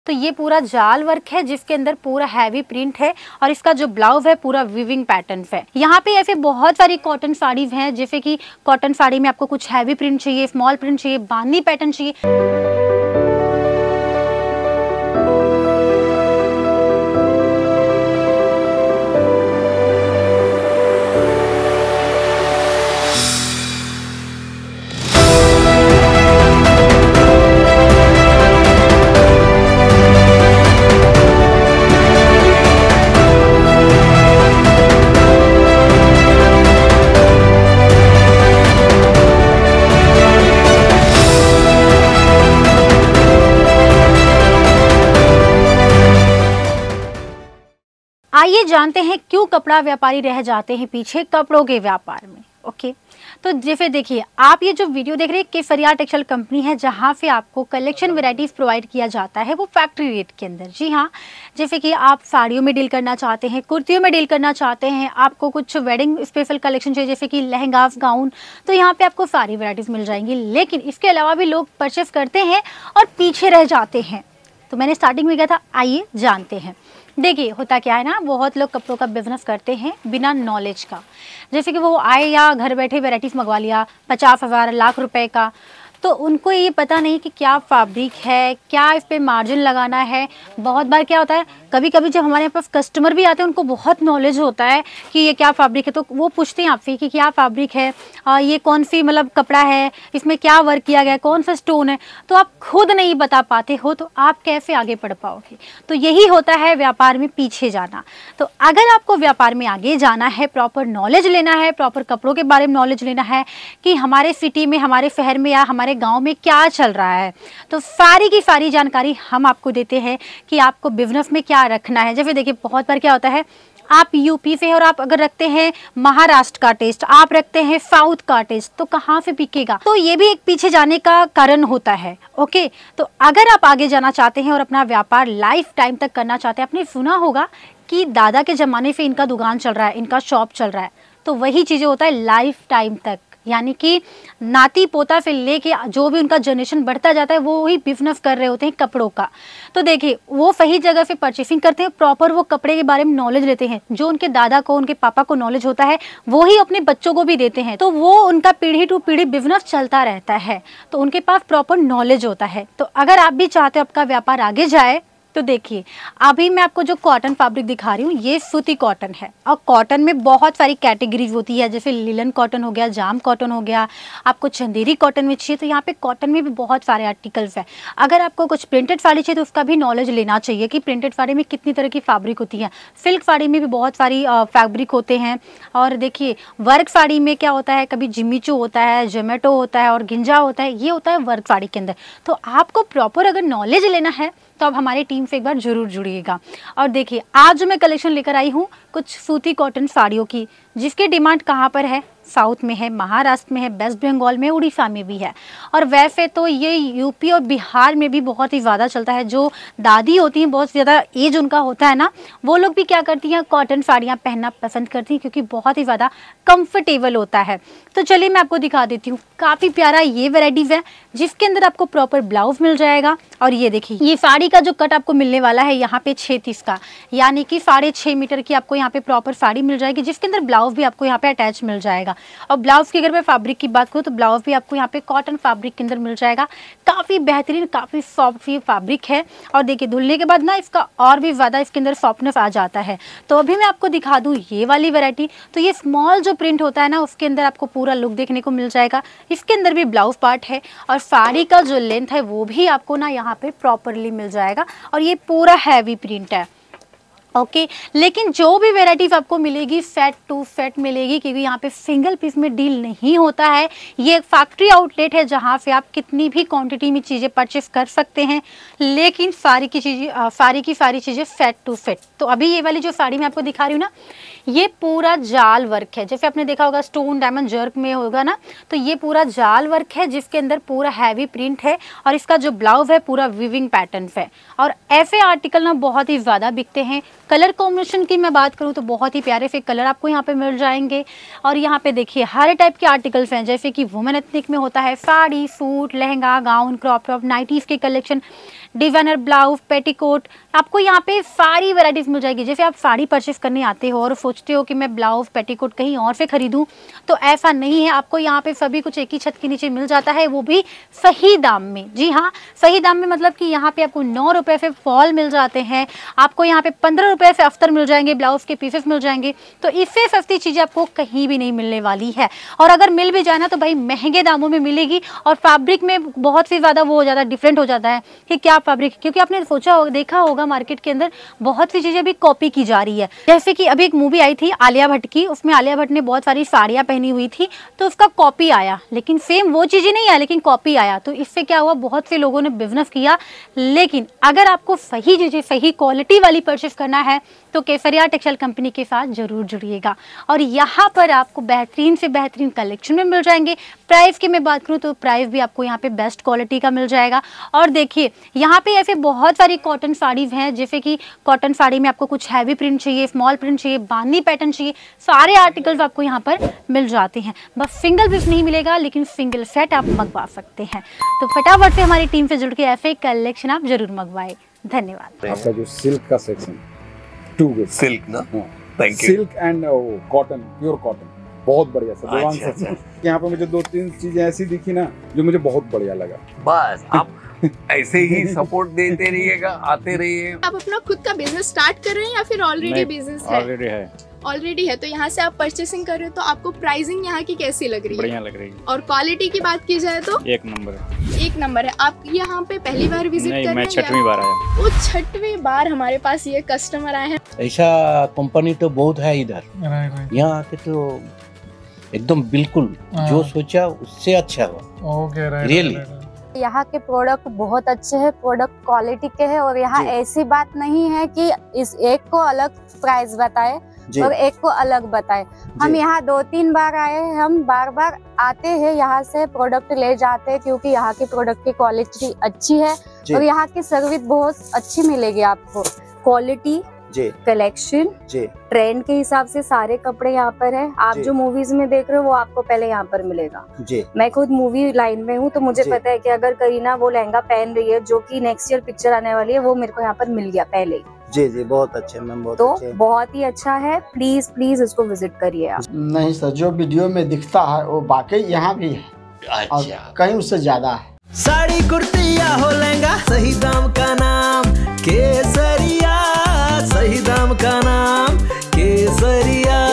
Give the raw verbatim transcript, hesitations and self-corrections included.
तो ये पूरा जाल वर्क है जिसके अंदर पूरा हैवी प्रिंट है और इसका जो ब्लाउज है पूरा वीविंग पैटर्न है। यहाँ पे ऐसे बहुत सारी कॉटन साड़ीज हैं, जैसे कि कॉटन साड़ी में आपको कुछ हैवी प्रिंट चाहिए, स्मॉल प्रिंट चाहिए, बांधनी पैटर्न चाहिए। आइए जानते हैं क्यों कपड़ा व्यापारी रह जाते हैं पीछे कपड़ों के व्यापार में। ओके, तो जैसे देखिए आप ये जो वीडियो देख रहे हैं केसरिया टेक्सटाइल कंपनी है, जहाँ पे आपको कलेक्शन वैरायटीज प्रोवाइड किया जाता है वो फैक्ट्री रेट के अंदर। जी हाँ, जैसे कि आप साड़ियों में डील करना चाहते हैं, कुर्तियों में डील करना चाहते हैं, आपको कुछ वेडिंग स्पेशल कलेक्शन चाहिए जैसे कि लहंगा गाउन, तो यहाँ पे आपको सारी वैरायटीज मिल जाएंगी। लेकिन इसके अलावा भी लोग परचेस करते हैं और पीछे रह जाते हैं। तो मैंने स्टार्टिंग में कहा था, आइए जानते हैं। देखिए होता क्या है ना, बहुत लोग कपड़ों का बिजनेस करते हैं बिना नॉलेज का। जैसे कि वो आए या घर बैठे वैरायटीज़ मंगवा लिया पचास हज़ार लाख रुपए का, तो उनको ये पता नहीं कि क्या फैब्रिक है, क्या इस पे मार्जिन लगाना है। बहुत बार क्या होता है, कभी कभी जब हमारे पास कस्टमर भी आते हैं उनको बहुत नॉलेज होता है कि ये क्या फैब्रिक है, तो वो पूछते हैं आपसे कि क्या फैब्रिक है, आ, ये कौन सी मतलब कपड़ा है, इसमें क्या वर्क किया गया है, कौन सा स्टोन है। तो आप खुद नहीं बता पाते हो तो आप कैसे आगे बढ़ पाओगे। तो यही होता है व्यापार में पीछे जाना। तो अगर आपको व्यापार में आगे जाना है, प्रॉपर नॉलेज लेना है, प्रॉपर कपड़ों के बारे में नॉलेज लेना है कि हमारे सिटी में, हमारे शहर में या हमारे गांव में क्या चल रहा है, तो सारी की सारी जानकारी हम आपको देते हैं कि आपको बिजनेस में क्या रखना है। जैसे देखिए बहुत बार क्या होता है, आप यूपी से और आप अगर रखते हैं महाराष्ट्र का टेस्ट, आप रखते हैं साउथ का टेस्ट, तो कहाँ से बिकेगा। तो ये भी एक पीछे जाने का कारण होता है। ओके, तो अगर आप आगे जाना चाहते हैं और अपना व्यापार लाइफ टाइम तक करना चाहते हैं, आपने सुना होगा कि दादा के ज़माने से इनका दुकान चल रहा है, इनका शॉप चल रहा है, तो वही चीज़ें होता है लाइफ टाइम तक, यानी कि नाती पोता से लेके जो भी उनका जनरेशन बढ़ता जाता है वो वही बिजनेस कर रहे होते हैं कपड़ों का। तो देखिए वो सही जगह से परचेसिंग करते हैं, प्रॉपर वो कपड़े के बारे में नॉलेज लेते हैं। जो उनके दादा को, उनके पापा को नॉलेज होता है वो ही अपने बच्चों को भी देते हैं, तो वो उनका पीढ़ी टू पीढ़ी बिजनेस चलता रहता है, तो उनके पास प्रॉपर नॉलेज होता है। तो अगर आप भी चाहते हो आपका व्यापार आगे जाए, तो देखिए अभी मैं आपको जो कॉटन फैब्रिक दिखा रही हूँ ये सूती कॉटन है। और कॉटन में बहुत सारी कैटेगरीज होती है, जैसे लिलन कॉटन हो गया, जाम कॉटन हो गया, आपको चंदेरी कॉटन में चाहिए तो यहाँ पे कॉटन में भी बहुत सारे आर्टिकल्स है। अगर आपको कुछ प्रिंटेड साड़ी चाहिए तो उसका भी नॉलेज लेना चाहिए कि प्रिंटेड साड़ी में कितनी तरह की फैब्रिक होती है। सिल्क साड़ी में भी बहुत सारी फैब्रिक होते हैं। और देखिए वर्क साड़ी में क्या होता है, कभी जिमीचू होता है, जोमेटो होता है और गिंजा होता है, ये होता है वर्क साड़ी के अंदर। तो आपको प्रॉपर अगर नॉलेज लेना है तो आप हमारी टीम से एक बार जरूर जुड़िएगा। और देखिए आज जो मैं कलेक्शन लेकर आई हूँ कुछ सूती कॉटन साड़ियों की, जिसकी डिमांड कहाँ पर है, साउथ में है, महाराष्ट्र में है, वेस्ट बंगाल में, उड़ीसा में भी है। और वैसे तो ये यूपी और बिहार में भी बहुत ही ज़्यादा चलता है। जो दादी होती हैं, बहुत ज़्यादा एज उनका होता है ना, वो लोग भी क्या करती हैं, कॉटन साड़ियाँ पहनना पसंद करती हैं क्योंकि बहुत ही ज़्यादा कंफर्टेबल होता है। तो चलिए मैं आपको दिखा देती हूँ, काफ़ी प्यारा ये वेराइटीज़ है जिसके अंदर आपको प्रॉपर ब्लाउज मिल जाएगा। और ये देखिए ये साड़ी का जो कट आपको मिलने वाला है यहाँ पे छः तीस का, यानी कि साढ़े छः मीटर की आपको यहाँ पे प्रॉपर साड़ी मिल जाएगी, जिसके अंदर ब्लाउज भी आपको यहाँ पे अटैच मिल जाएगा। और ब्लाउज की अगर मैं फैब्रिक की बात करूँ तो ब्लाउज भी आपको यहाँ पे कॉटन फैब्रिक के अंदर मिल जाएगा। काफ़ी बेहतरीन, काफ़ी सॉफ्ट ये फैब्रिक है। और देखिए धुलने के बाद ना इसका और भी ज़्यादा इसके अंदर सॉफ्टनेस आ जाता है। तो अभी मैं आपको दिखा दूँ ये वाली वैरायटी। तो ये स्मॉल जो प्रिंट होता है ना, उसके अंदर आपको पूरा लुक देखने को मिल जाएगा। इसके अंदर भी ब्लाउज पार्ट है और साड़ी का जो लेंथ है वो भी आपको ना यहाँ पे प्रॉपरली मिल जाएगा। और ये पूरा हैवी प्रिंट है। ओके okay, लेकिन जो भी वेराइटीज आपको मिलेगी सेट टू सेट मिलेगी, क्योंकि यहाँ पे सिंगल पीस में डील नहीं होता है। ये एक फैक्ट्री आउटलेट है जहाँ से आप कितनी भी क्वांटिटी में चीज़ें परचेस कर सकते हैं, लेकिन सारी की चीज़ें सारी की सारी चीज़ें सेट टू सेट। तो अभी ये वाली जो साड़ी मैं आपको दिखा रही हूँ ना, ये पूरा जाल वर्क है। जैसे आपने देखा होगा स्टोन डायमंड जर्क में होगा ना, तो ये पूरा जाल वर्क है जिसके अंदर पूरा हैवी प्रिंट है। और इसका जो ब्लाउज है पूरा वीविंग पैटर्न है। और ऐसे आर्टिकल ना बहुत ही ज़्यादा बिकते हैं। कलर कॉम्बिनेशन की मैं बात करूँ तो बहुत ही प्यारे से कलर आपको यहाँ पे मिल जाएंगे। और यहाँ पे देखिए हर टाइप के आर्टिकल्स हैं, जैसे कि वुमेन एथनिक में होता है sari, suit, lehenga, gown, crop top, nighties के कलेक्शन, डिजाइनर ब्लाउज, पेटीकोट, आपको यहाँ पे सारी वैरायटीज मिल जाएगी। जैसे आप साड़ी परचेस करने आते हो और सोचते हो कि मैं ब्लाउज पेटीकोट कहीं और से खरीदूं, तो ऐसा नहीं है, आपको यहाँ पे सभी कुछ एक ही छत के नीचे मिल जाता है, वो भी सही दाम में। जी हाँ, सही दाम में मतलब कि यहाँ पे आपको नौ रुपए से फॉल मिल जाते हैं, आपको यहाँ पे पंद्रह रुपए से अस्तर मिल जाएंगे, ब्लाउज के पीसेस मिल जाएंगे। तो इससे सस्ती चीजें आपको कहीं भी नहीं मिलने वाली है, और अगर मिल भी जाए ना तो भाई महंगे दामों में मिलेगी, और फैब्रिक में बहुत ही ज्यादा वो हो जाता है, डिफरेंट हो जाता है कि क्या फैब्रिक, क्योंकि आपने सोचा होगा, देखा होगा मार्केट के अंदर बहुत सी चीजें भी कॉपी की जा रही है। जैसे कि अभी एक मूवी आई थी आलिया भट्ट की, उसमें आलिया भट्ट ने बहुत सारी साड़ियां पहनी हुई थी, तो उसका कॉपी आया, लेकिन सेम वो चीजें नहीं आया, लेकिन कॉपी आया। तो इससे क्या हुआ, बहुत से लोगों ने बिजनेस किया। लेकिन अगर आपको सही चीजें, सही क्वालिटी वाली परचेस करना है तो केसरिया टेक्सटाइल कंपनी के साथ जरूर जुड़िएगा, और यहाँ पर आपको बेहतरीन से बेहतरीन कलेक्शन में मिल जाएंगे। प्राइस की मैं बात करूँ तो प्राइस भी आपको यहाँ पे बेस्ट क्वालिटी का मिल जाएगा। और देखिए यहाँ पे ऐसे बहुत सारी कॉटन साड़ीज हैं, जैसे कि कॉटन साड़ी में आपको कुछ हैवी प्रिंट चाहिए, स्मॉल प्रिंट चाहिए, बांधनी पैटर्न चाहिए, सारे आर्टिकल्स आपको यहाँ पर मिल जाते हैं। बस सिंगल पीस नहीं मिलेगा, लेकिन सिंगल सेट आप मंगवा सकते हैं। तो फटाफट से हमारी टीम से जुड़ के ऐसे कलेक्शन आप जरूर मंगवाए। धन्यवाद। आपका जो सिल्क का सेक्शन, टू गुड सिल्क ना, thank you. Silk and cotton, pure cotton, बहुत बढ़िया सर। देवांग अच्छा, सर, यहाँ पे मुझे दो तीन चीजें ऐसी दिखी ना जो मुझे बहुत बढ़िया लगा। बस आप ऐसे ही सपोर्ट देते रहिएगा, आते रहिए। आप अपना खुद का बिजनेस स्टार्ट कर रहे हैं या फिर ऑलरेडी बिजनेस है? ऑलरेडी है। ऑलरेडी है, तो यहाँ से आप परचेसिंग कर रहे हो, तो आपको प्राइसिंग यहाँ की कैसी लग रही है? बढ़िया लग रही है। और क्वालिटी की बात की जाए तो एक नंबर है। एक नंबर है। आप यहाँ पे पहली बार विजिट कर रहे हैं? मैं छठवीं बार आया। वो छठवीं बार हमारे पास ये कस्टमर आए हैं। ऐसा कंपनी तो बहुत है इधर, यहाँ आके तो एकदम बिल्कुल जो सोचा उससे अच्छा हुआ, रियली। यहाँ के प्रोडक्ट बहुत अच्छे हैं, प्रोडक्ट क्वालिटी के हैं, और यहाँ ऐसी बात नहीं है कि इस एक को अलग प्राइस बताए और एक को अलग बताए। हम यहाँ दो तीन बार आए हैं, हम बार बार आते हैं, यहाँ से प्रोडक्ट ले जाते हैं, क्योंकि यहाँ की प्रोडक्ट की क्वालिटी अच्छी है और यहाँ की सर्विस बहुत अच्छी मिलेगी आपको। क्वालिटी, कलेक्शन, ट्रेंड के हिसाब से सारे कपड़े यहाँ पर है। आप जो मूवीज में देख रहे हो वो आपको पहले यहाँ पर मिलेगा। मैं खुद मूवी लाइन में हूँ, तो मुझे पता है कि अगर करीना वो लहंगा पहन रही है जो कि नेक्स्ट ईयर पिक्चर आने वाली है, वो मेरे को यहाँ पर मिल गया पहले ही। जी जी, बहुत अच्छे मैम, बहुत तो अच्छे। बहुत ही अच्छा है, प्लीज प्लीज इसको विजिट करिए आप। नहीं सर, जो वीडियो में दिखता है वो बाकी यहाँ भी है, अच्छा, और कहीं उससे ज्यादा है। साड़ी कुर्ती या हो लहंगा, सही दाम का नाम केसरिया, सही दाम का नाम केसरिया।